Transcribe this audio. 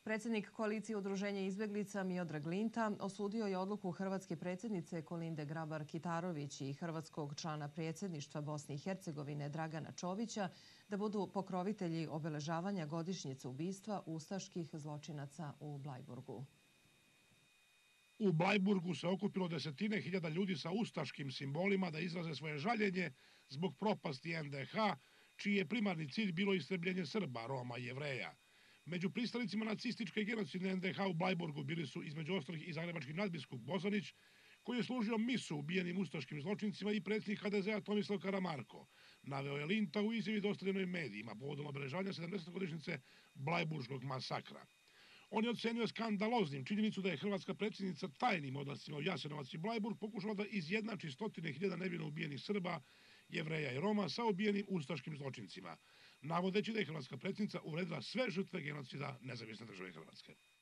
Predsjednik koalicije Udruženja izbjeglica Miodrag Linta osudio je odluku hrvatske predsjednice Kolinde Grabar-Kitarović i hrvatskog člana predsjedništva Bosne i Hercegovine Dragana Čovića da budu pokrovitelji obeležavanja godišnjice ubistva ustaških zločinaca u Blajburgu. U Blajburgu se okupilo desetine hiljada ljudi sa ustaškim simbolima da izraze svoje žaljenje zbog propasti NDH, čiji je primarni cilj bilo istrebljenje Srba, Roma i Jevreja. Među pristalicima nacističke i genocidne NDH u Blajburgu bili su između ostalih i zagrebački nadbiskup Bozanić, koji je služio misu ubijenim ustaškim zločincima, i predsjednik HDZ-a Tomislav Karamarko, naveo je Linta u izjavi dostavljenoj medijima povodom obeležavanja 70. godišnjice Blajburškog masakra. On je ocenio skandaloznim činjenicu da je hrvatska predsjednica tajnim odlascima u Jasenovac i Blajburg pokušala da izjednači stotine hiljada nevino ubijenih Srba, Jevreja i Roma sa ubijenim ustaškim zločincima, navodeći da je hrvatska predsjednica uvredila sve žrtve genocida Nezavisne države Hrvatske.